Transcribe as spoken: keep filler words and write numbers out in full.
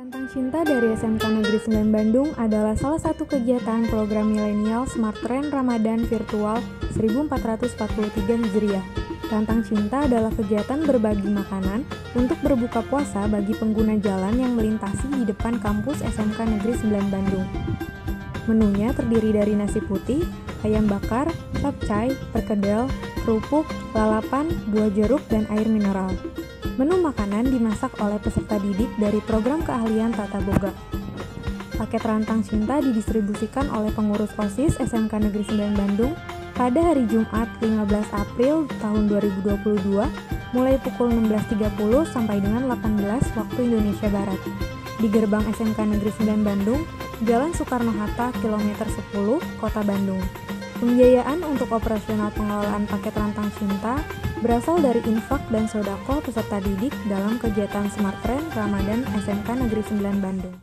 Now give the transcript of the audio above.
Rantang Cinta dari S M K Negeri sembilan Bandung adalah salah satu kegiatan program milenial Smart Train Ramadan Virtual seribu empat ratus empat puluh tiga Hijriah. Rantang Cinta adalah kegiatan berbagi makanan untuk berbuka puasa bagi pengguna jalan yang melintasi di depan kampus S M K Negeri sembilan Bandung. Menunya terdiri dari nasi putih, ayam bakar, capcay, perkedel, kerupuk, lalapan, buah jeruk, dan air mineral. Menu makanan dimasak oleh peserta didik dari program keahlian Tata Boga. Paket Rantang Cinta didistribusikan oleh pengurus OSIS S M K Negeri sembilan Bandung pada hari Jumat lima belas April tahun dua ribu dua puluh dua mulai pukul enam belas tiga puluh sampai dengan delapan belas waktu Indonesia Barat di gerbang S M K Negeri sembilan Bandung, Jalan Soekarno-Hatta, kilometer sepuluh, Kota Bandung. Pembiayaan untuk operasional pengelolaan paket Rantang Cinta berasal dari infak dan sodako peserta didik dalam kegiatan Smart Train Ramadan S M K Negeri sembilan Bandung.